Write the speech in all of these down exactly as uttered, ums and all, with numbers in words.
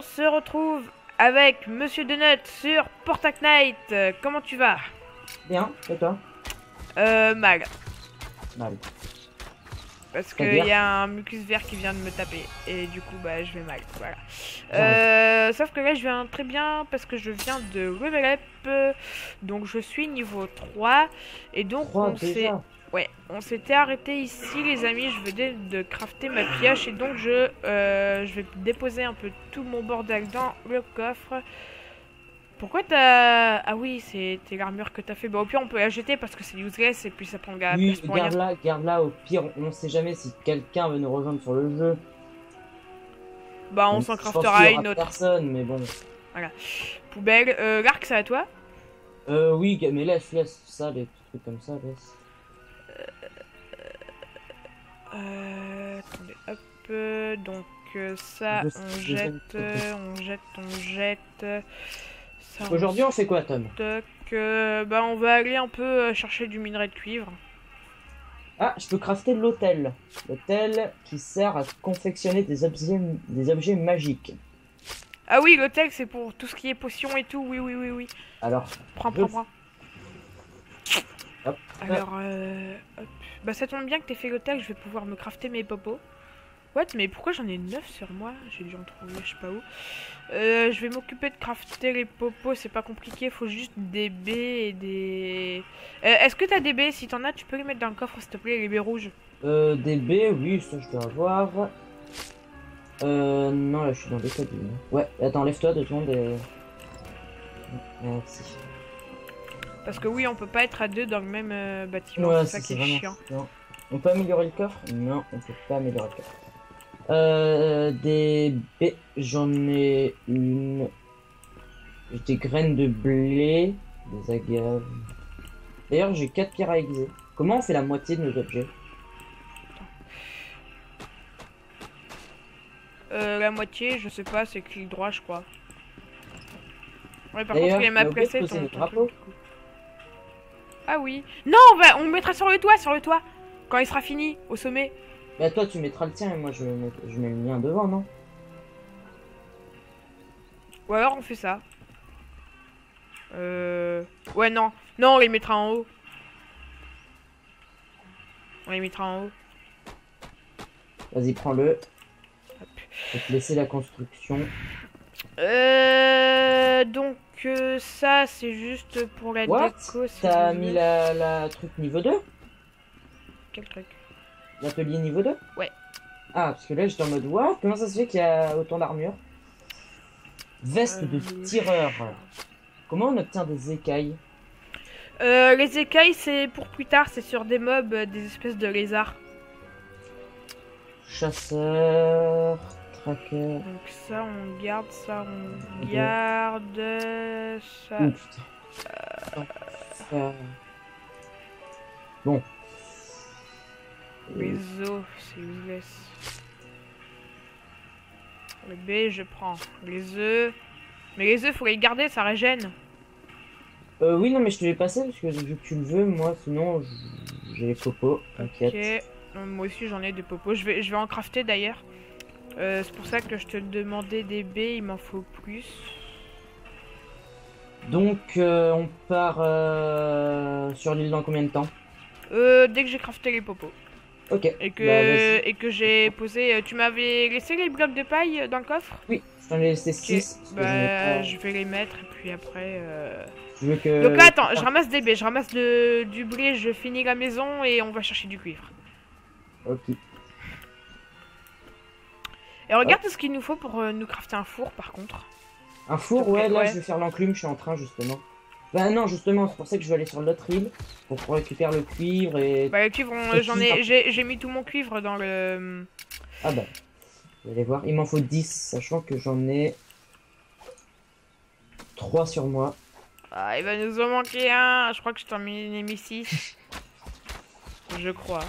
on se retrouve avec Monsieur Donut sur Portal Knight. Euh, comment tu vas? Bien, et toi? Euh, mal. Mal. Parce qu'il y a un mucus vert qui vient de me taper. Et du coup, bah, je vais mal. Voilà. Euh, sauf que là, je viens très bien parce que je viens de level up. euh, Donc, je suis niveau trois. Et donc, trois on s'est... Ouais, on s'était arrêté ici, les amis. Je venais de crafter ma pioche. Et donc, je, euh, je vais déposer un peu tout mon bordel dans le coffre. Pourquoi t'as... Ah oui, c'était l'armure que t'as fait. Bah au pire on peut la jeter parce que c'est useless et puis ça prend de la Oui, place pour rien. garde-la, garde-la, au pire, on sait jamais si quelqu'un veut nous rejoindre sur le jeu. Bah on Même s'en si je pense craftera qu'il y aura une autre. personne, mais bon. Voilà. Poubelle. Euh, l'arc c'est à toi? Euh, oui, mais laisse, laisse, ça, les trucs comme ça, laisse. Euh... Attendez, hop. euh, Donc euh, ça, Je- on je- jette, je- euh, on jette, on jette. Ça, Aujourd'hui, on fait quoi, Tom? stock. Euh, bah on va aller un peu euh, chercher du minerai de cuivre. Ah, je peux crafter l'hôtel. L'hôtel qui sert à confectionner des objets, des objets magiques. Ah oui, l'hôtel c'est pour tout ce qui est potion et tout. Oui, oui, oui, oui. Alors, Prends, je- prends, prends. Hop. Alors, euh, hop. Bah ça tombe bien que t'aies fait l'hôtel, je vais pouvoir me crafter mes popos. What? Mais pourquoi j'en ai neuf sur moi? J'ai dû en trouver, je sais pas où. Euh, je vais m'occuper de crafter les popos, c'est pas compliqué, faut juste des baies et des... Euh, Est-ce que t'as des baies? Si t'en as, tu peux les mettre dans le coffre, s'il te plaît, les baies rouges. Euh, D B, oui, ça je dois avoir. Euh, non, là je suis dans des cabines. Ouais, attends, lève-toi deux secondes et... Merci. Parce que oui, on peut pas être à deux dans le même euh, bâtiment, Ouais, c'est ça qui est vraiment chiant. chiant. On peut améliorer le coffre? Non, on peut pas améliorer le coffre. Euh, des B, j'en ai une. J'ai des graines de blé, des agaves. D'ailleurs, j'ai quatre pierres à aiguiser. Comment on fait la moitié de nos objets? Euh, la moitié, je sais pas, c'est clic droit, je crois. Ouais, par D'ailleurs, contre, il m'a on a oublié de placé poser ton, le ton drapeau. truc, du coup. Ah oui. Non, on va, on le mettra sur le toit, sur le toit. Quand il sera fini, au sommet. Bah toi, tu mettras le tien et moi je, vais mettre- je mets le mien devant, non? Ou alors on fait ça. Euh... Ouais, non. Non, on les mettra en haut. On les mettra en haut. Vas-y, prends-le. Hop. Je vais te laisser la construction. Euh... Donc, euh, ça, c'est juste pour la What? déco. si T'as vous mis voulez. la, la truc niveau deux? Quel truc? L'atelier niveau deux? Ouais. Ah, parce que là j'étais en mode, what? Comment ça se fait qu'il y a autant d'armure? Veste de Euh, tireur. Comment on obtient des écailles? Euh, les écailles, c'est pour plus tard. C'est sur des mobs, euh, des espèces de lézards. Chasseur, tracker. Donc ça, on garde. Ça, on Ok. garde. Ça... Ouh, putain. Ça- Bon. Les os, c'est useless. Le B, je prends. Les œufs. Mais les œufs, faut les garder, ça régène. Euh, oui, non, mais je te l'ai passé parce que vu que tu le veux, moi, sinon, j- j'ai les copeaux, t'inquiète. Ok. Euh, Moi aussi, j'en ai des popos. Je vais, je vais en crafter d'ailleurs. Euh, c'est pour ça que je te demandais des baies, il m'en faut plus. Donc, euh, on part euh, sur l'île dans combien de temps? Euh, dès que j'ai crafté les popos. Ok. Et que, Bah, vas-y. et que j'ai posé. euh, Tu m'avais laissé les blocs de paille euh, dans le coffre? Oui, je t'en ai laissé Ok. six. parce que j'en ai Bah, pas- je vais les mettre et puis après. Euh... Je veux que... Donc là, attends, je ramasse des baies, je ramasse le, du blé, je finis la maison et on va chercher du cuivre. Ok. Et regarde ce qu'il nous faut pour euh, nous crafter un four par contre. Un four, Ok, ouais, là, ouais. je vais faire l'enclume, je suis en train, justement. Bah non, justement, c'est pour ça que je vais aller sur l'autre île, pour récupérer le cuivre et... Bah le cuivre, on- Et j'en puis, ai, par- j'ai j'ai mis tout mon cuivre dans le... Ah bah, vous allez voir, il m'en faut dix, sachant que j'en ai trois sur moi. Ah, il va nous en manquer un, je crois que je t'en ai mis six. Je crois.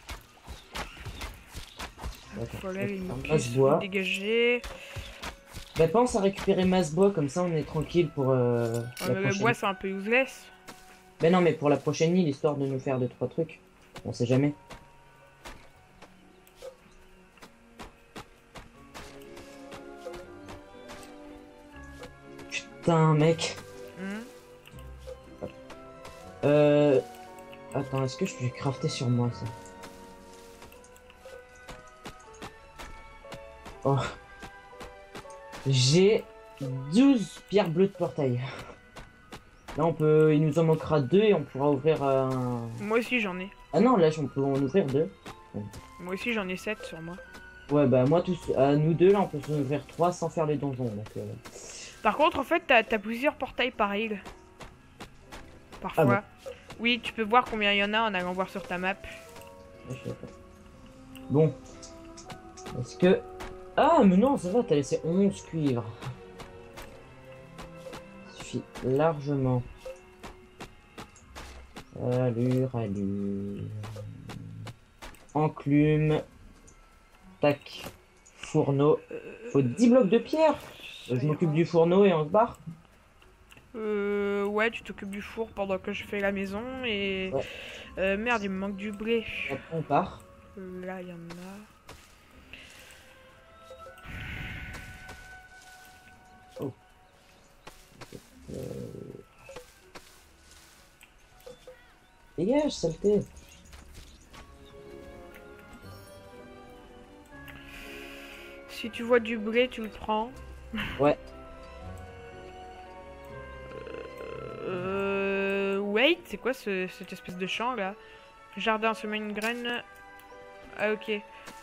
D'accord. Voilà, les Un mucus masse-bois. dégagés. Bah pense à récupérer masse-bois, comme ça on est tranquille pour euh, Ouais, la mais le prochaine. bois c'est un peu useless. Bah non, mais pour la prochaine île, histoire de nous faire deux trois trucs. On sait jamais. putain, mec. Hmm. Euh... Attends, est-ce que je vais crafter sur moi, ça? Oh. J'ai douze pierres bleues de portail. Là, on peut... Il nous en manquera deux et on pourra ouvrir un... Moi aussi j'en ai. Ah non, là, on peut en ouvrir deux. Moi aussi j'en ai sept sur moi. Ouais, bah moi, tous, à nous deux, là, on peut s'en ouvrir trois sans faire les donjons. Donc, euh... Par contre, en fait, t'as as plusieurs portails par île. Parfois. Ah bon. Oui, tu peux voir combien il y en a en allant voir sur ta map. Je sais pas. Bon. Est-ce que... Ah, mais non, ça va, t'as laissé onze cuivres. Ça suffit largement. Allure, allure. Enclume. Tac. Fourneau. Faut dix blocs de pierre. Je m'occupe du fourneau et on se barre. Euh, ouais, tu t'occupes du four pendant que je fais la maison et... Ouais. Euh, merde, il me manque du blé. Après, on part. Euh, Là, il y en a... Oh. Euh... Dégage, saleté. Si tu vois du blé, tu le prends. Ouais. Euh... Wait, c'est quoi ce, cette espèce de champ là? Jardin, semer une graine. Ah ok.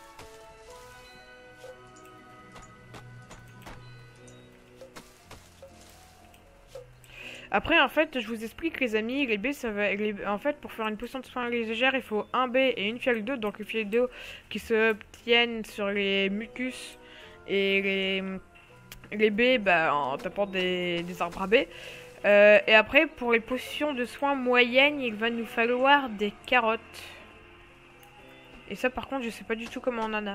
Après en fait je vous explique les amis, les baies ça va... Les... En fait pour faire une potion de soin légère il faut un baie et une fiole d'eau. Donc les fiole d'eau qui se obtiennent sur les mucus et les, les baies bah, en tapant des, des arbres à baies. Euh, et après, pour les potions de soins moyennes, il va nous falloir des carottes. Et ça, par contre, je sais pas du tout comment on en a.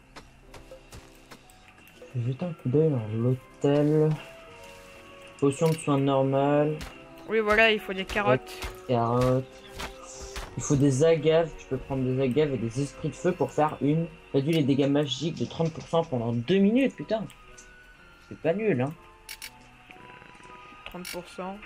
Je vais jeter un coup d'œil dans l'hôtel. Potion de soins normales. Oui, voilà, il faut des carottes. Carottes. Il faut des agaves. Tu peux prendre des agaves et des esprits de feu pour faire une. Réduit les dégâts magiques de trente pour cent pendant deux minutes, putain. C'est pas nul, hein. trente pour cent.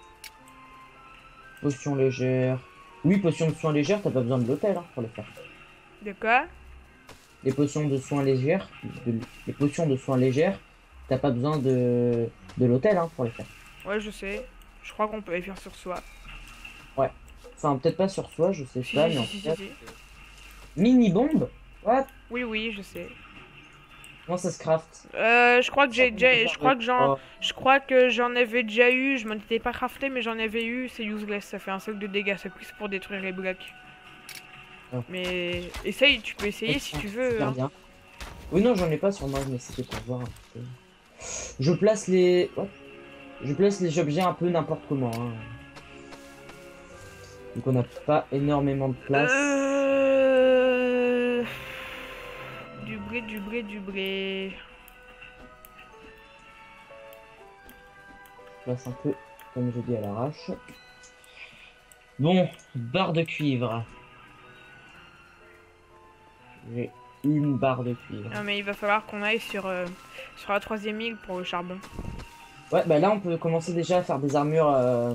Potion légère. Oui, potion de soins légères, t'as pas besoin de l'hôtel hein, pour les faire. De quoi? Les potions de soins légères, de, les potions de soins légères, t'as pas besoin de, de l'hôtel hein, pour les faire. Ouais, je sais. Je crois qu'on peut les faire sur soi. Ouais. Enfin, peut-être pas sur soi, je sais Si, pas, si, mais en si, tout si, cas. si. Mini bombe. What? Oui, oui, je sais. Comment ça se craft? Euh, je crois que j'ai déjà, je crois que j'en, Oh. je crois que j'en avais déjà eu. Je m'en étais pas crafté, mais j'en avais eu. C'est useless, ça fait un seul de dégâts. C'est plus pour détruire les blocs. Oh. Mais essaye, tu peux essayer si tu veux. Super Hein. bien. Oui, non, j'en ai pas sur moi, mais c'était pour voir un peu. Je place les. What? Je place les objets un peu n'importe comment. Hein. Donc on n'a pas énormément de place. Euh... Du blé, du blé, du blé. Je place un peu, comme je dis, à l'arrache. Bon, barre de cuivre. J'ai une barre de cuivre. Non mais il va falloir qu'on aille sur, euh, sur la troisième île pour le charbon. Ouais, bah là on peut commencer déjà à faire des armures euh,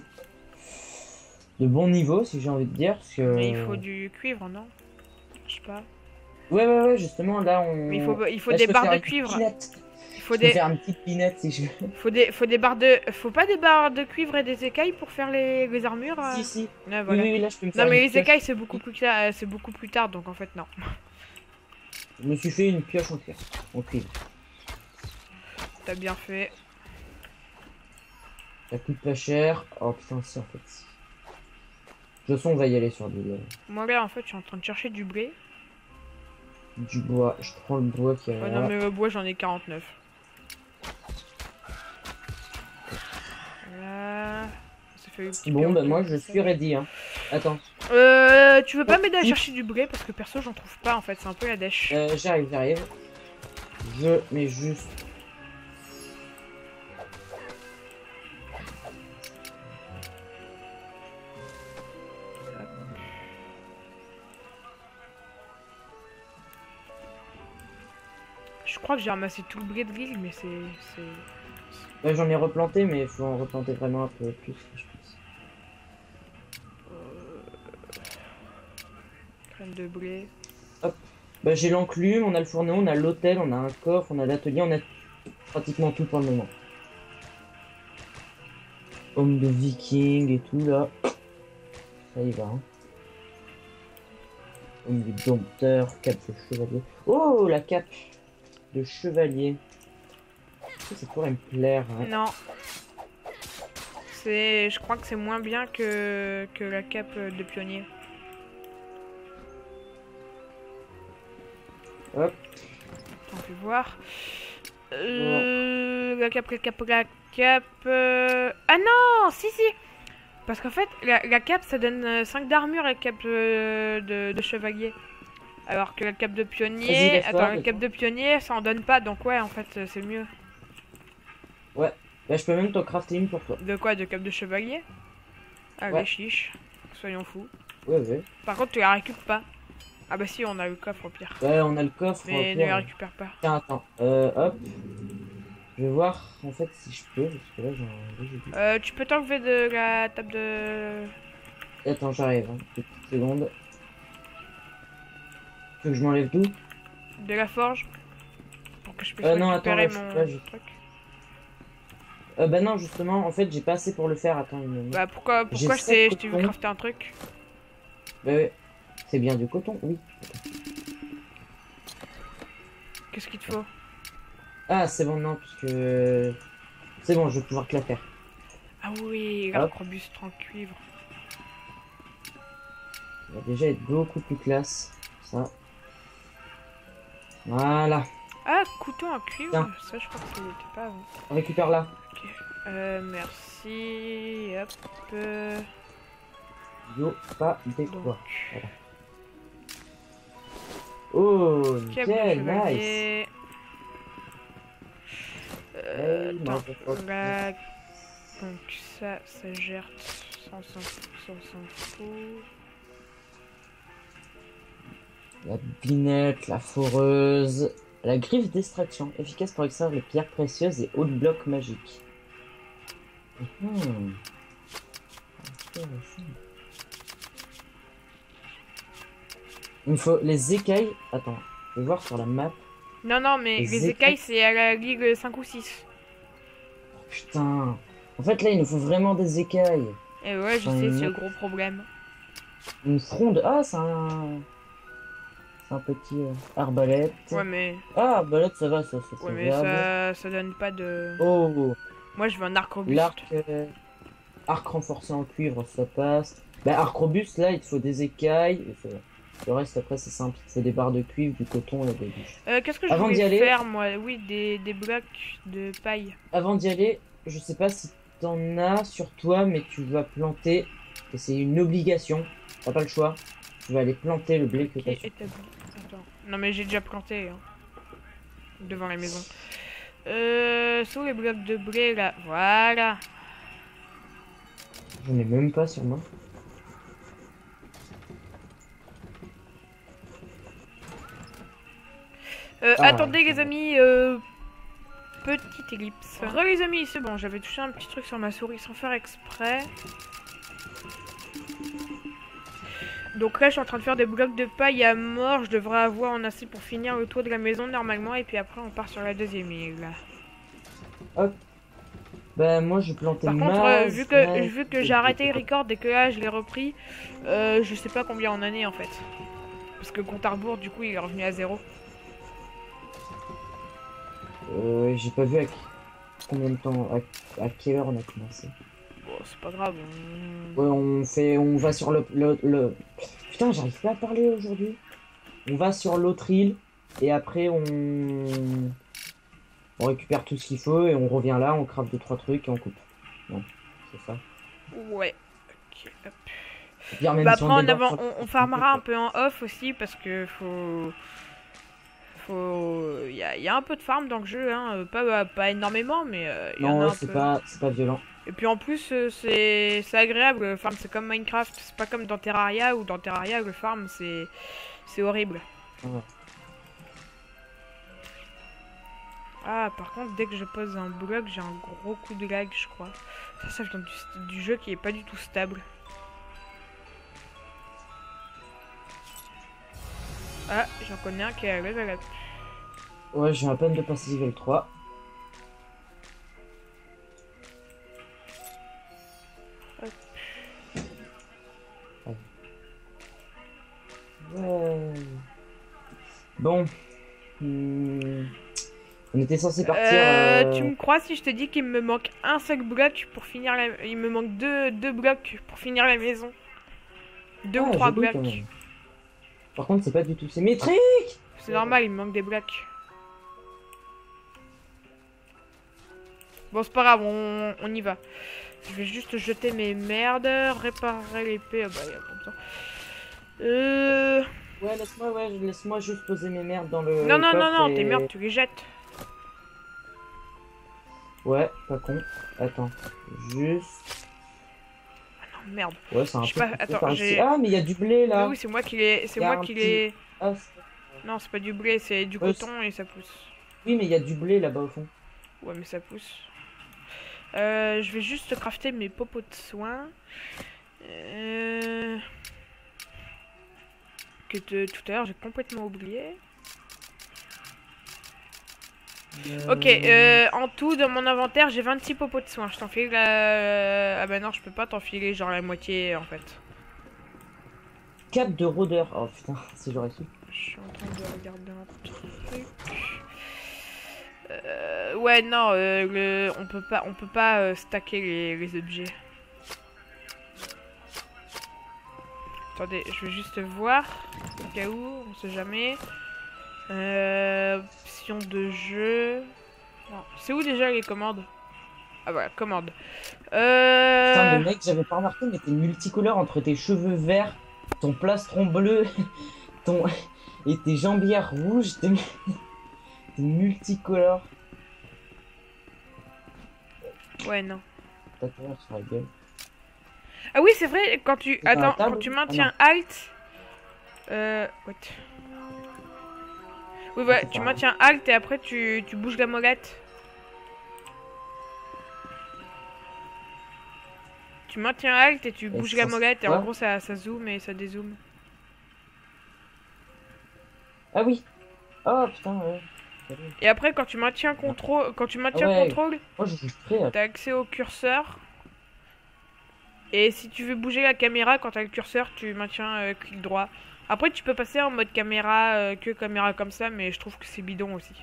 de bon niveau, si j'ai envie de dire. Parce que... Mais il faut du cuivre, non? Je sais pas. Ouais, ouais, ouais, justement, là on... Mais il faut, il faut là, des je peux barres faire de une petite cuivre. pinette. Il faut Je peux des... faire une petite pinette si je veux. Faut des, faut des barres de... Faut pas des barres de cuivre et des écailles pour faire les, les armures euh Si, si. Ouais, voilà. Oui, oui, oui, là je peux me faire Non mais une les pioche. écailles c'est beaucoup plus tard, euh, c'est beaucoup plus tard donc en fait non. Je me suis fait une pioche en cuivre. En cuivre. T'as bien fait. Ça coûte pas cher. Oh putain, si en fait. De toute façon, on va y aller sur du, Moi là en fait je suis en train de chercher du blé. du bois. Je prends le bois qui est Ouais, là. non mais le bois j'en ai quarante-neuf. Voilà. Ça fait le petit Bon, peu bah de- moi je suis ready. Hein. Attends, Euh, tu veux pas m'aider à chercher du blé parce que perso j'en trouve pas en fait, c'est un peu la dèche. euh, j'arrive, j'arrive. Je mets juste. Je crois que j'ai ramassé tout le blé de l'île mais c'est... c'est- Là, j'en ai replanté, mais il faut en replanter vraiment un peu plus, je pense. Euh... Graines de blé. Hop. Bah, j'ai l'enclume, on a le fourneau, on a l'hôtel, on a un coffre, on a l'atelier, on a pratiquement tout pour le moment. Homme de viking et tout, là. Ça y va, hein. Homme de dompteur, cape de chevalier. Oh, la cape de chevalier. Ça pourrait me plaire, hein. Non. C'est, je crois que c'est moins bien que, que la cape de pionnier. Hop. On peut voir. Euh, la cape, la cape, la cape. euh, Ah non, si, si. Parce qu'en fait, la, la cape, ça donne cinq d'armure, la cape euh, de, de chevalier. Alors que la cape de Vas-y, pionnier... laisse-toi, Attends, la laisse-toi. cape de pionnier, ça en donne pas. Donc ouais, en fait, c'est mieux. Ouais. Bah, je peux même t'en crafter une pour toi. De quoi? De cape de chevalier? Allez, Ouais. chiche. Soyons fous. Ouais, ouais. Par contre, tu la récupères pas. Ah bah si, on a le coffre au pire. Ouais, on a le coffre. Mais au ne pire. la récupère pas. Tiens, attends. Euh, hop. Je vais voir, en fait, si je peux, parce que là, j'en j'ai du... Euh, tu peux t'enlever de la table de... Attends, j'arrive, hein. Deux petites secondes. Tu veux que je m'enlève tout? de la forge. Pour que je puisse Euh, non, attends, récupérer là, je- mon là, je- truc. Euh, bah non, justement, en fait, j'ai pas assez pour le faire. Attends une minute. Bah pourquoi, J'ai pourquoi je sept t'ai je t'ai vu cotons. crafter un truc? Bah ouais. C'est bien du coton, oui. Qu'est-ce qu'il te faut? Ah, c'est bon, non, parce que... C'est bon, je vais pouvoir te la faire. Ah oui, l'arc-robuste en cuivre. Ça va déjà être beaucoup plus classe. Ça. Voilà. Ah, couteau en cuivre? Tiens. Ça, je crois que ça n'était pas avant. Récupère-la. Ok. Euh, merci. Hop. euh, Yo, pas des Donc, quoi. Oh, cape de nickel, nice. chevalier. Euh, Hey, attends, motherfucker. là, donc ça, ça gère, ça on s'en fout, ça on s'en fout. La binette, la foreuse. La griffe d'extraction, efficace pour extraire les pierres précieuses et autres blocs magiques. Mhm. Intéressant. Il me faut les écailles. Attends, je vais voir sur la map. Non, non, mais Les les écailles. écailles, c'est à la ligue cinq ou six. Oh, putain. En fait, là, il nous faut vraiment des écailles. Et ouais, je Enfin, sais, une- c'est le gros problème. Une fronde. Ah, c'est un. C'est un petit euh, arbalète. Ouais, mais, Ah, arbalète, ça va, ça, ça c'est ouais, mais faisable. ça, ça donne pas de... Oh, Moi, je veux un arc robuste. l'arc. euh, Arc renforcé en cuivre, ça passe. Bah, arc robuste, là, il te faut des écailles. Et ça- le reste, après, c'est simple. C'est des barres de cuivre, du coton et des. Euh, qu'est-ce que je Avant d'y voulais aller- faire, moi? Oui, des, des blocs de paille. Avant d'y aller, je sais pas si t'en as sur toi, mais tu vas planter. Et c'est une obligation. T'as pas le choix. Tu vas aller planter le blé que Ok, t'as sur. établi. Attends. Non, mais j'ai déjà planté, hein. Devant la maison. Euh, sous les blocs de blé, là. Voilà. J'en ai même pas sur moi. Euh, Ah, attendez, les ça va. amis, euh... Petite ellipse. Re les amis, c'est bon, j'avais touché un petit truc sur ma souris sans faire exprès. Donc là, je suis en train de faire des blocs de paille à mort. Je devrais avoir en assez pour finir le tour de la maison normalement. Et puis après, on part sur la deuxième île. Bah, moi, j'ai planté Par ma. contre, euh, vu que, vu que j'ai arrêté le record et que là, je l'ai repris, euh, je sais pas combien on en est en fait. Parce que compte à rebours, du coup, il est revenu à zéro. Euh, j'ai pas vu à combien de temps, à, à quelle heure on a commencé. Bon, c'est pas grave. On... Ouais, on fait, on va sur le, le, le... Putain, j'arrive pas à parler aujourd'hui. On va sur l'autre île et après on, on récupère tout ce qu'il faut et on revient là, on craft deux trois trucs et on coupe. Non, c'est ça. Ouais. Ok, hop. Et puis, même Bah si après, on, débarque avant- sur- on, on farmera un peu en off aussi parce que faut. Faut. Il y a, il y a un peu de farm dans le jeu, hein. euh, Pas, pas énormément, mais euh, il y en Non, a ouais, un c'est peu. pas, c'est pas violent. Et puis en plus, euh, c'est c'est agréable. Le farm, c'est comme Minecraft. C'est pas comme dans Terraria où dans Terraria, le farm, c'est c'est horrible. Ouais. Ah, par contre, dès que je pose un bloc, j'ai un gros coup de lag, je crois. Ça, ça vient du, du jeu qui est pas du tout stable. Ah, j'en connais un qui est à level up. Ouais, j'ai à peine de passer level trois. Hop. Ouais. Bon. Hmm. On était censé partir. Euh, euh... Tu me crois si je te dis qu'il me manque un seul bloc pour finir la... Il me manque deux, deux blocs pour finir la maison. Deux Ah, ou trois joli, quand blocs. même. Par contre, c'est pas du tout symétrique. C'est normal, il me manque des blocs. Bon, c'est pas grave, on, on y va. Je vais juste jeter mes merdes, réparer l'épée. Ah bah, y a pas besoin. Euh... Ouais, laisse-moi, ouais, laisse-moi juste poser mes merdes dans le. Non, non, non, coffre non, et- tes merdes, tu les jettes. Ouais, pas con. Attends, juste. Non, merde. Ouais, c'est un Je peu. sais pas, compliqué attends, par j'ai- ici. Ah, mais il y a du blé là. Oui, c'est moi qui l'ai. C'est Y a moi un qui petit- l'ai. Ah, c'est- Non, c'est pas du blé, c'est du Ouais, coton et ça pousse. oui, mais il y a du blé là-bas au fond. Ouais, mais ça pousse. Euh, je vais juste crafter mes popos de soins. Euh... Que de, tout à l'heure, j'ai complètement oublié. Ok, euh, en tout, dans mon inventaire, j'ai vingt-six popos de soins. Je t'en file la... Ah bah non, je peux pas t'en filer genre la moitié, en fait. Cap de rôdeur. Oh putain, si j'aurais su. Je suis en train de regarder un truc. Euh, ouais, non, euh, le... on peut pas, on peut pas euh, stacker les, les objets. Attendez, je vais juste voir, au cas où, on sait jamais. Euh, option de jeu. Non, c'est où déjà les commandes? Ah voilà, commandes. Euh... Putain, le mec, j'avais pas remarqué, mais t'es multicolore entre tes cheveux verts, ton plastron bleu, ton et tes jambières rouges. T'es t'es multicolore. Ouais, non. T'as peur sur la gueule. Ah oui, c'est vrai, quand tu... C'est dans la Attends, table quand tu ou- maintiens Alt... Euh... What? Oui, ouais, c'est tu pas maintiens Alt et après tu, tu bouges la molette. Tu maintiens Alt et tu bouges la ça, molette et ouais. en gros ça, ça zoome et ça dézoome. Ah oui. Oh putain, ouais. Et après quand tu maintiens contrôle, quand tu maintiens Ouais. contrôle, Moi, je suis prêt. t'as accès au curseur. Et si tu veux bouger la caméra, quand t'as le curseur, tu maintiens euh, clic droit. Après tu peux passer en mode caméra, euh, que caméra comme ça, mais je trouve que c'est bidon aussi.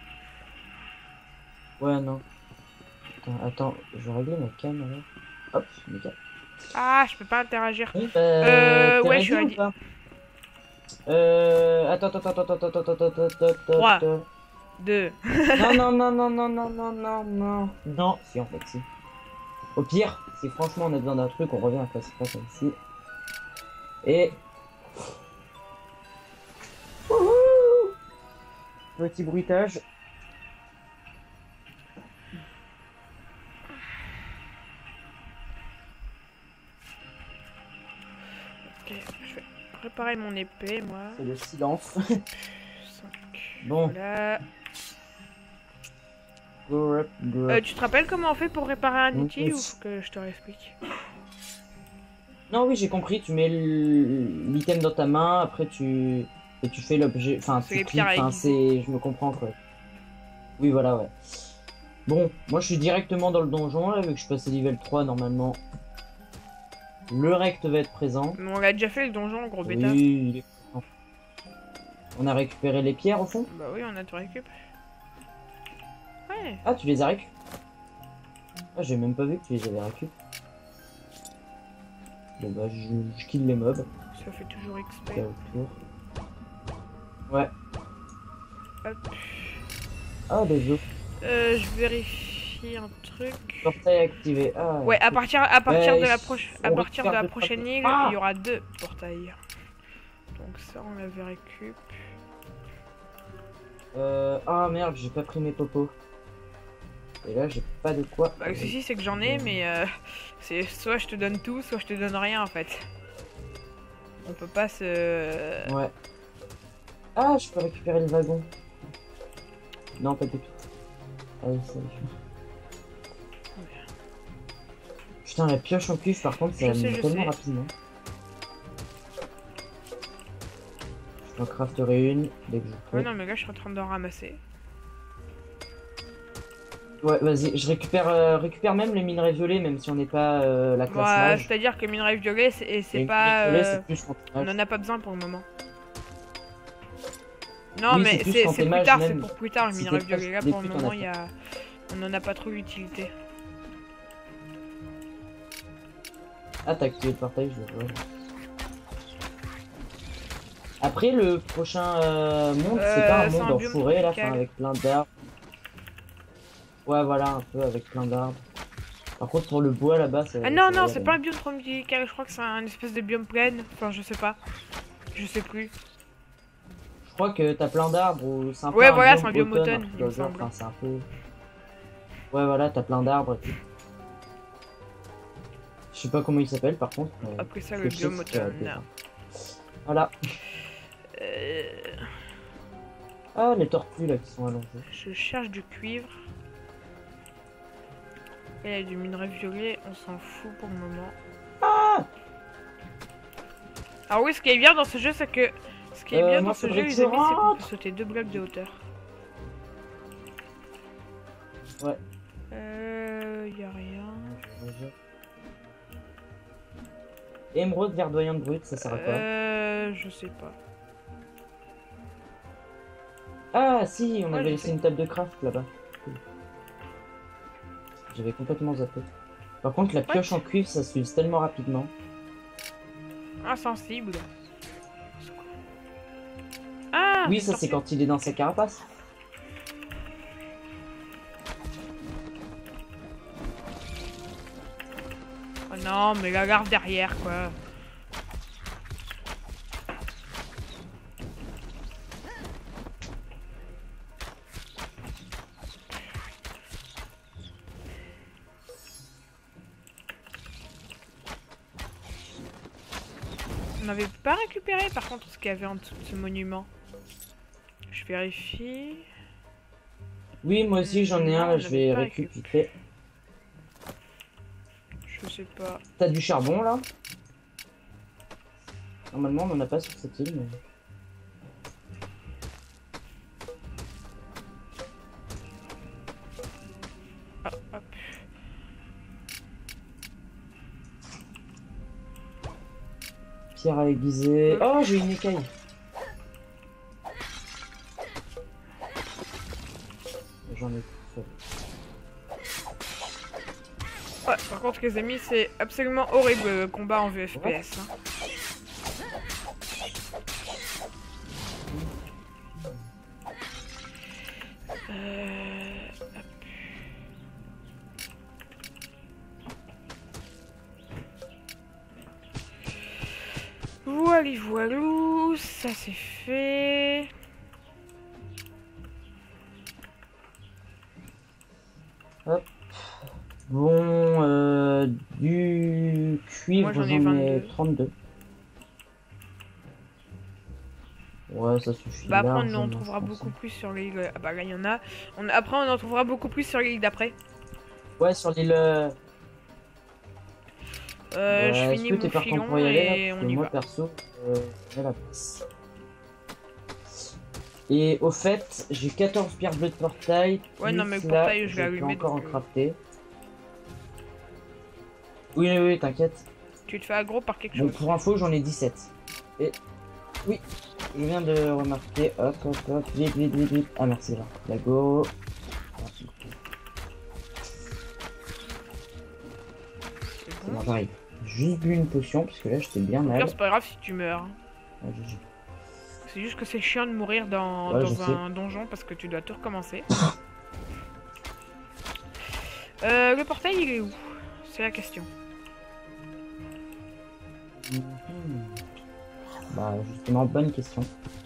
Ouais, non. Attends, attends, je vais régler ma cam alors. Hop, nickel. Ah, je peux pas interagir. Oui, bah, Euh, t'es ouais, ready je suis ou ready. pas Euh, attends, attends, attends, attends, attends, attends, attends, attends, Trois. attends. Deux. Non, non, non, non, non, non, non, non, non. Non, si, en fait, si. Au pire, si franchement on a besoin d'un truc, on revient à passer pas comme ici. Et... Wouhou, petit bruitage. Ok, je vais préparer mon épée, moi. C'est le silence. cinq. Bon, Voilà. go up, go Euh, up. tu te rappelles comment on fait pour réparer un Donc, outil oui. ou faut que je te réexplique? Non, oui, j'ai compris. Tu mets l- l'item dans ta main, après tu et tu fais l'objet. Enfin, C'est tu les cliques. pierres à Enfin, aiguiser. c'est. Je me comprends quoi. Oui, voilà, ouais. Bon, moi je suis directement dans le donjon là, vu que je suis passé level trois normalement. Le rect va être présent. Mais on l'a déjà fait le donjon, gros bêta. Oui, il est présent. On a récupéré les pierres au fond. Bah oui, on a tout récup. Ouais. Ah, tu les as récup. Ah, j'ai même pas vu que tu les avais récup. Bon bah, je, je kill les mobs. Ça fait toujours X P. qu'il y a autour. Ouais. Hop. Ah, des os. Euh, je vérifie un truc. Portail activé. Ah, Ouais, à partir, à partir Ouais, de la prochaine, à on partir de récupère la deux, prochaine trois- île, Ah il y aura deux portails. Donc ça, on l'avait récup. Euh... Ah merde, j'ai pas pris mes popos. Et là, j'ai pas de quoi. Bah, le souci, c'est que j'en ai, mais euh, c'est soit je te donne tout, soit je te donne rien en fait. On peut pas se. Ouais. Ah, je peux récupérer le wagon. Non, pas du tout. Allez, salut. Putain, la pioche en cuivre, par contre, ça Je sais, monte je tellement sais. rapidement. Je m'en crafterai une dès que je peux. Ouais, non, mais là, je suis en train de ramasser. Ouais, vas-y, je récupère, euh, récupère même les minerais violets, même si on n'est pas euh, la classe Ouais, mage. c'est-à-dire que minerai violet, c'est Et c'est une pas. violet, euh, c'est plus quand t'es On mage. en a pas besoin pour le moment. Non, Oui, mais c'est plus c'est quand c'est t'es plus mage, tard, c'est même. pour plus tard le Si minerai t'es proche violet. Là, des pour le trucs, t'en moment, as il y a... on en a pas trop d'utilité. Ah, t'as activé le portail, je vois. Après, le prochain euh, monde, c'est pas Euh, un c'est monde un en biome forêt, là, tropical. enfin, avec plein d'arbres. Ouais, voilà, un peu avec plein d'arbres. Par contre, pour le bois, là-bas, c'est... Ah non, ça non, va, c'est là. pas un biome tropical, je crois que c'est un espèce de biome plein. Enfin, je sais pas. Je sais plus. Je crois que t'as plein d'arbres, ou c'est un peu Ouais, un voilà, biome c'est un biome automne, automne, un truc il dans me le genre. semble. Enfin, c'est un peu... Ouais, voilà, t'as plein d'arbres et tout. Je sais pas comment il s'appelle, par contre. mais Après ça, ce le que je sais, biome c'est qu'il y a automne. des arbres. Voilà. Euh, Ah, les tortues, là, qui sont allongées. je cherche du cuivre. Et il y a du minerai violet, on s'en fout pour le moment. Ah Alors oui, ce qui est bien dans ce jeu, c'est que... Ce qui est Euh, bien moi, dans ce faudrait jeu, que les je amis, c'est qu'on peut rentre. sauter deux blocs de hauteur. Ouais. Euh... Y a rien. Émeraude verdoyante brute, ça sert à quoi? Euh... Je sais pas. Ah, si, on Ouais, avait je laissé sais. une table de craft là-bas. Cool. J'avais complètement zappé. Par contre, la pioche en cuivre, ça s'use tellement rapidement. Insensible. Ah, Oui, une ça, c'est tortue. quand il est dans sa carapace. Oh non, mais la garde derrière, quoi. On n'avait pas récupéré, par contre, ce qu'il y avait en dessous de ce monument. Je vérifie. Oui, moi aussi, j'en ai Non, un, là, on je n'avait vais pas récupérer. Je sais pas. T'as du charbon, là? Normalement, on en a pas sur cette île, mais... Ah, hop. Pierre à aiguiser... Oh, j'ai une écaille. J'en ai tout seul. Ouais, par contre, les amis, c'est absolument horrible le combat en V F P S. Hein. Euh... hop. Voilà, voilou, ça c'est fait. Hop. Bon, euh, du cuivre, Moi, j'en ai j'en ai vingt-deux. trente-deux. Ouais, ça suffit. Bah après on en largement, trouvera je pense. beaucoup plus sur l'île. Ah bah là il y en a. On... Après on en trouvera beaucoup plus sur l'île d'après. Ouais, sur l'île... Euh, Euh, je Est-ce finis que mon t'es partant filon pour y aller, et là? Parce on que y moi, va. perso, euh, j'ai la place. Et au fait, j'ai quatorze pierres bleues de portail. Ouais, non, plus mais le là, portail, je vais peux allumer, encore en donc, euh. crafter. Oui, oui, oui, t'inquiète. Tu te fais aggro par quelque Bon, chose. pour info, j'en ai dix-sept. Et oui, je viens de remarquer. Hop, hop, hop, vite, vite, vite, vite. Ah, merci, là. La go. Merci. C'est C'est bon. bon, j'arrive. Juste bu une potion, parce que là, j'étais bien Au pire, mal. c'est pas grave si tu meurs. Ah, G G. C'est juste que c'est chiant de mourir dans, Ouais, dans je sais. un donjon parce que tu dois tout recommencer. euh, le portail il est où? C'est la question. Mhm. Bah, justement, bonne question.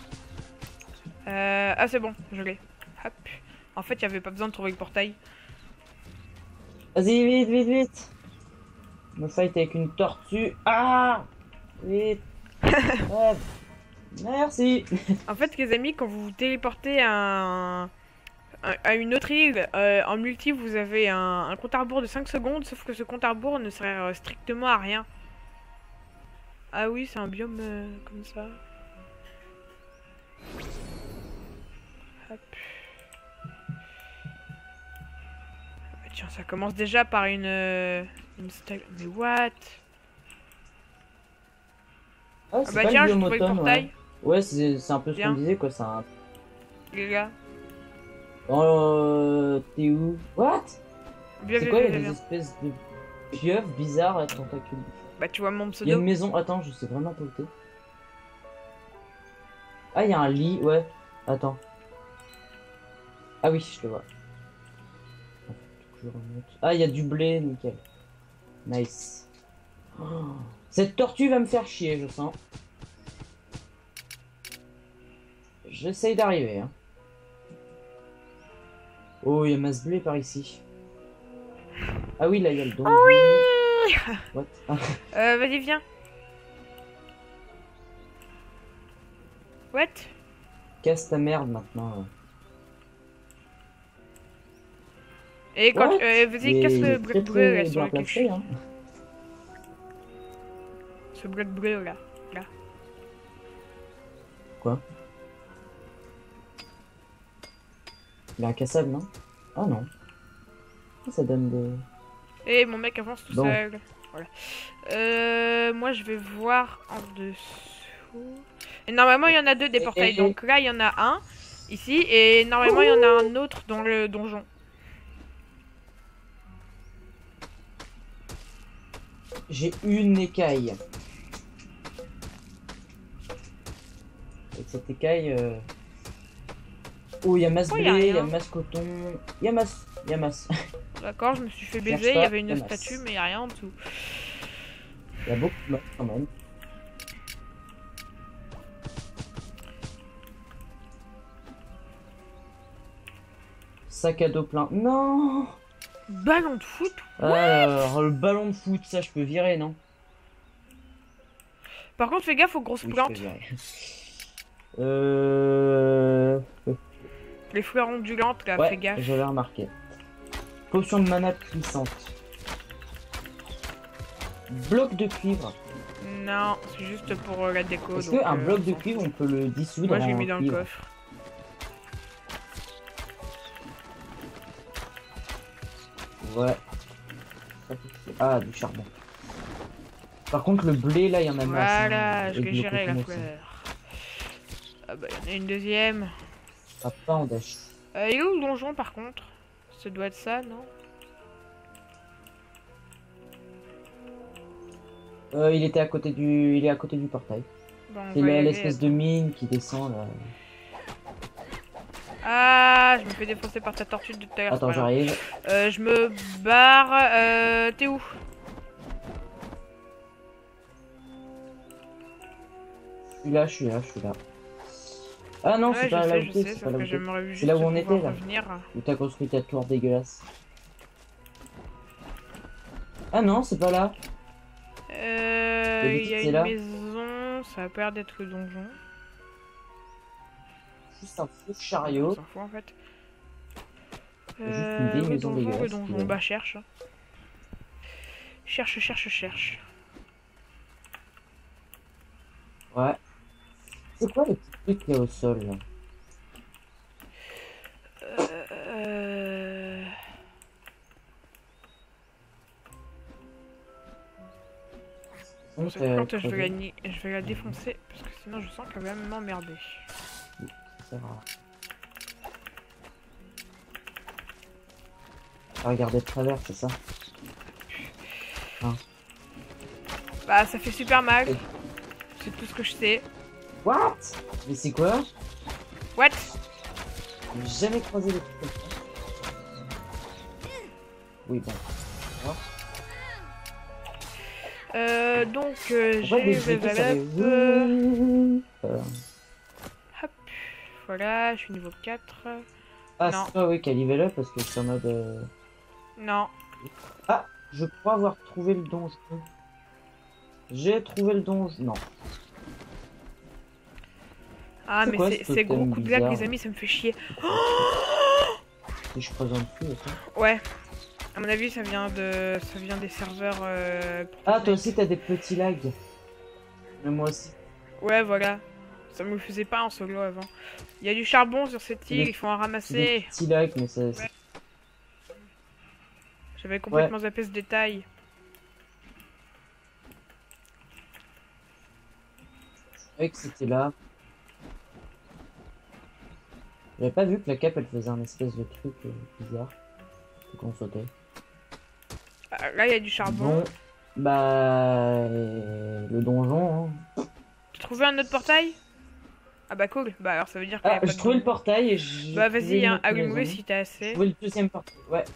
Euh, ah c'est bon, je l'ai. Hop. En fait, il y avait pas besoin de trouver le portail. Vas-y, vite, vite, vite. Me fight avec une tortue. Ah, vite. Ouais. Merci. En fait, les amis, quand vous vous téléportez à un, à, à une autre île. Euh, en multi, vous avez un, un compte à rebours de cinq secondes, sauf que ce compte à rebours ne sert euh, strictement à rien. Ah oui, c'est un biome euh, comme ça. Hop. Ah, tiens, ça commence déjà par une... Euh, une stag... Mais what? Ah, Ah bah tiens, j'ai trouvé le portail. Ouais, ouais c'est un peu ce qu'on disait quoi, c'est un... Les gars. Oh, t'es où? What? C'est quoi, il y a des bien. espèces de pieuvres bizarres à tentacules? Bah tu vois mon pseudo. Il y a une maison, attends, je sais vraiment pas où t'es. Ah, il y a un lit, ouais. Attends. Ah oui, je le vois. Ah, il y a du blé, nickel. Nice. Oh, cette tortue va me faire chier, je sens. J'essaye d'arriver. Hein. Oh, il y a masse blé par ici. Ah oui, là, il y a le don. Oh oui. What? euh, vas-y, viens. What? Casse ta merde maintenant. Et quand euh, vas-y, casse le bleu bleu là sur le placé, hein. Ce bleu bleu là. Là. Quoi? Il est incassable, non? Ah non. Ça donne des... Et mon mec avance tout bon. seul. Voilà. Euh, moi je vais voir en dessous. Et normalement il y en a deux des portails. Et... Donc là il y en a un ici et normalement il y en a un autre dans le donjon. J'ai une écaille. Avec cette écaille... Euh... Oh, il y a masse blé, il y a masse coton, il y a masse, il y a masse. D'accord, je me suis fait baiser, il y avait une statue, mais il n'y a rien en dessous. Il y a beaucoup de masse quand même. Sac à dos plein. Non! Ballon de foot? Alors, le ballon de foot, ça je peux virer, non? Par contre, fais gaffe aux grosses oui, plantes. Euh... Les fleurs ondulantes, là, ouais, fais gaffe. J'avais remarqué. Potion de mana puissante. Bloc de cuivre. Non, c'est juste pour euh, la déco. Est-ce qu'un euh, bloc de cuivre, on peut le dissoudre? Moi, j'ai mis dans cuivre. Le coffre. Ouais. Ah, du charbon. Par contre, le blé, là, il y en a voilà, masse. Voilà, je vais gérer la fleur. Ah bah, il y en a une deuxième. Ah, pas en dash. Euh, il est où le donjon, par contre? Ça doit être ça, non? euh, Il était à côté du... Il est à côté du portail. Bon, c'est l'espèce de mine qui descend, là. Ah, je me fais défoncer par ta tortue de tout à l'heure. Attends, j'arrive. Euh, je me barre. Euh, T'es où? Je suis là, je suis là, je suis là. Ah non, ouais, c'est pas, là où c'est là où on était, là. Où t'as construit ta tour dégueulasse. Ah non, c'est pas là. Euh, il y a une là. Maison, ça a peur d'être le donjon. Juste un fou chariot. On s'en fout en fait. Euh, juste une maison donjon, dégueulasse. Le donjon, bah cherche. Cherche, cherche, cherche. Ouais. C'est quoi les petits trucs qu'il y a au sol là? Euh... Bon, cette plante, je vais, la... je vais la défoncer parce que sinon je sens qu'elle va m'emmerder. C'est rare. Regardez de travers, c'est ça? Hein. Bah ça fait super mal. Et... C'est tout ce que je sais. What? Mais c'est quoi? What? J'ai jamais croisé les trucs comme ça. Oui, bon. Euh, donc, euh, j'ai level up. Euh... Hop. Voilà, je suis niveau quatre. Ah, c'est pas oui qu'à level up parce que je suis en mode. Euh... Non. Ah, je crois avoir trouvé le donjon. J'ai trouvé le donjon. Non. Ah, mais c'est gros coup de blague, les amis, ça me fait chier. Oh si je creuse en dessous et tout. Ouais. À mon avis, ça vient de, ça vient des serveurs. Euh... Ah, toi aussi, t'as des petits lags. Mais moi aussi. Ouais, voilà. Ça me le faisait pas en solo avant. Il y a du charbon sur cette île, Des- il faut en Des ramasser. petits lags, mais ça. Ouais. J'avais complètement zappé ce détail. Je savais que c'était là. J'avais pas vu que la cape elle faisait un espèce de truc euh, bizarre. Faut qu'on sautait. Ah, là, il y a du charbon. Bon, bah. euh, le donjon. Hein. Tu as trouvé un autre portail? Ah bah cool. Bah alors ça veut dire qu'il y a Ah, pas j'ai de... trouvé le portail et j'ai. Bah trouvé vas-y, une hein, autre allume-le maison. si t'as J'ai assez. trouvé le deuxième portail, ouais.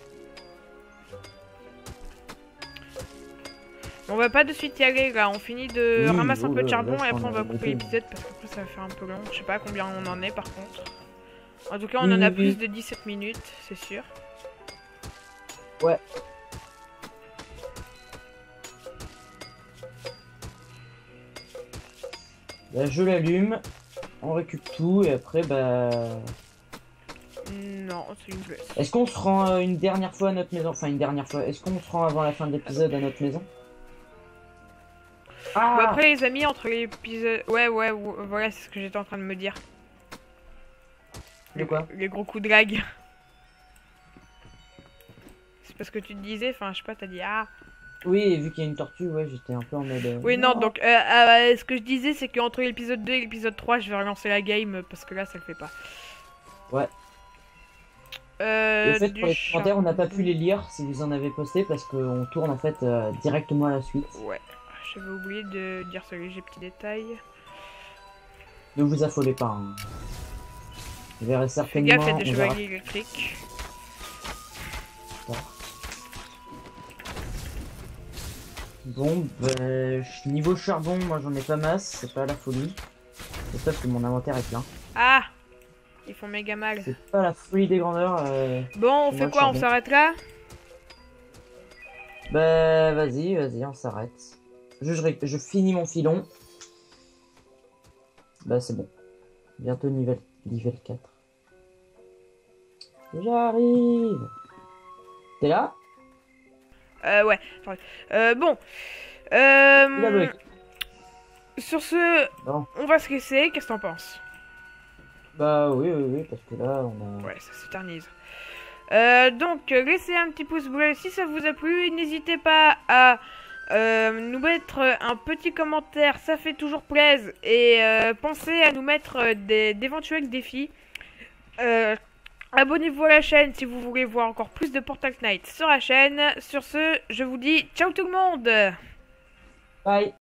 On va pas de suite y aller là, on finit de Oui, ramasser un oh peu de là, charbon là, et je après on t'en va ai couper noté. l'épisode parce qu'après ça va faire un peu long. Je sais pas combien on en est par contre. En tout cas on Oui, en a oui, plus oui. de dix-sept minutes, c'est sûr. Ouais. Là, je l'allume, on récupère tout et après, bah. Non, c'est une blesse. Est-ce qu'on se rend euh, une dernière fois à notre maison? Enfin, une dernière fois. Est-ce qu'on se rend avant la fin de l'épisode à notre maison? Bon, Ah! après les amis, entre l'épisode... Ouais, ouais, ouais, voilà, c'est ce que j'étais en train de me dire. De quoi? Les gros coups de lag. C'est parce que tu te disais, enfin je sais pas, t'as dit ah... Oui, et vu qu'il y a une tortue, ouais, j'étais un peu en mode. euh, Oui, non, donc euh, euh, ce que je disais, c'est qu'entre l'épisode deux et l'épisode trois, je vais relancer la game parce que là, ça le fait pas. Ouais. Euh, Et au fait, du pour les char- commentaires, on n'a pas pu les lire si vous en avez posté parce qu'on tourne en fait euh, directement à la suite. Ouais, j'avais oublié de dire ce léger petit détail. Ne vous affolez pas. Hein. Vous verrez Fais certainement. gaffe, il y a des on verra chevaliers électriques. plus tard. Bon, bah, niveau charbon, moi j'en ai pas masse, c'est pas la folie. C'est parce que mon inventaire est plein. Ah, ils font méga mal. C'est pas la folie des grandeurs. Euh... Bon, on moi, fait le quoi? On charbon. s'arrête là? Bah vas-y, vas-y, on s'arrête. Je, je, ré- je finis mon filon. Bah c'est bon. Bientôt niveau, niveau quatre. J'arrive. T'es là? Euh, ouais. Attendez. Euh, bon. Il a Euh, bloqué. sur ce, Bon. on va se laisser. Qu'est-ce que t'en penses? Bah oui, oui, oui, parce que là on a... Ouais, ça s'éternise. Euh, donc, euh, laissez un petit pouce bleu si ça vous a plu. N'hésitez pas à euh, nous mettre un petit commentaire, ça fait toujours plaisir. Et euh, pensez à nous mettre euh, des- d'éventuels défis. Euh, Abonnez-vous à la chaîne si vous voulez voir encore plus de Portal Knight sur la chaîne. Sur ce, je vous dis ciao tout le monde! Bye.